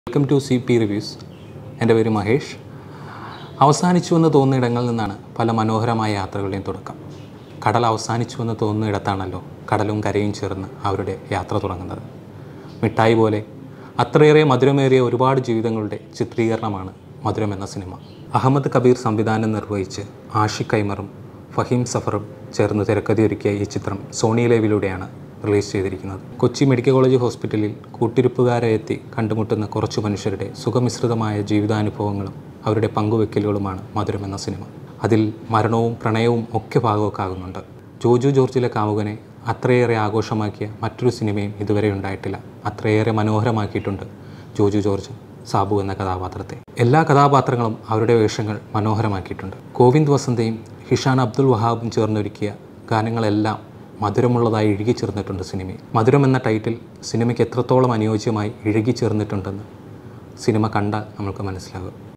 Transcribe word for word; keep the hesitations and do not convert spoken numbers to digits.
Welcome to C P reviews. എൻ്റെ പേര് മഹേഷ്. അവസാനിച്ചുവെന്ന് തോന്നുന്ന ഇടങ്ങളിൽ നിന്നാണ് പല മനോഹരമായ യാത്രകളുടെയും തുടക്കം. കടൽ അവസാനിച്ചുവെന്ന് തോന്നുന്ന ഇടത്താണല്ലോ കടലും കരയും ചേർന്ന് അവരുടെ യാത്ര തുടങ്ങുന്നത്. മിഠായി പോലെ അത്രയേറെ മധുരമേറിയ ഒരുപാട് ജീവിതങ്ങളുടെ ചിത്രീകരണമാണ് മധുരം എന്ന സിനിമ. അഹമ്മദ് കബീർ സംവിധാനം നിർവഹിച്ച് ആഷിഖ് കൈമറും ഫഹീം സഫറും ചേർന്ന് തിരക്കഥയൊരുക്കിയ ഈ ചിത്രം സോണി ലൈവിലൂടെയാണ് റിലീസ് ചെയ്തിരിക്കുന്നത്. കൊച്ചി മെഡിക്കൽ കോളേജ് ഹോസ്പിറ്റലിൽ കൂട്ടിരിപ്പുകാരെ എത്തി കണ്ടുമുട്ടുന്ന കുറച്ചു മനുഷ്യരുടെ സുഖമിശ്രിതമായ ജീവിതാനുഭവങ്ങളും അവരുടെ പങ്കുവെക്കലുകളുമാണ് മധുരം എന്ന സിനിമ. അതിൽ മരണവും പ്രണയവും ഒക്കെ ഭാഗമൊക്കാകുന്നുണ്ട്. ജോജു ജോർജിലെ കാമുകനെ അത്രയേറെ ആഘോഷമാക്കിയ മറ്റൊരു സിനിമയും ഇതുവരെ ഉണ്ടായിട്ടില്ല. അത്രയേറെ മനോഹരമാക്കിയിട്ടുണ്ട് ജോജു ജോർജ് സാബു എന്ന കഥാപാത്രത്തെ. എല്ലാ കഥാപാത്രങ്ങളും അവരുടെ വേഷങ്ങൾ മനോഹരമാക്കിയിട്ടുണ്ട്. ഗോവിന്ദ് വസന്തയും ഹിഷാൻ അബ്ദുൽ വഹാബും ചേർന്നൊരുക്കിയ ഗാനങ്ങളെല്ലാം മധുരമുള്ളതായി ഇഴുകി ചേർന്നിട്ടുണ്ട് സിനിമയിൽ. മധുരം എന്ന ടൈറ്റിൽ സിനിമയ്ക്ക് എത്രത്തോളം അനുയോജ്യമായി ഇഴുകി ചേർന്നിട്ടുണ്ടെന്ന് സിനിമ കണ്ടാൽ നമുക്ക് മനസ്സിലാകും.